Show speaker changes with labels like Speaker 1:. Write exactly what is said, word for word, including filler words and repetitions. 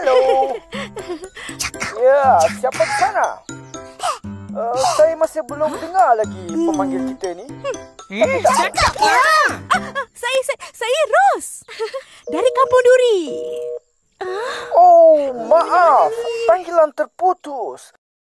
Speaker 1: Halo. Ya, siapa di sana? Uh, saya masih belum dengar lagi pemanggil kita ni.
Speaker 2: Hmm, cakap ya.
Speaker 3: Ah, saya, saya, saya Ros. Dari Kampung Duri.
Speaker 1: Oh, maaf. Panggilan terputus.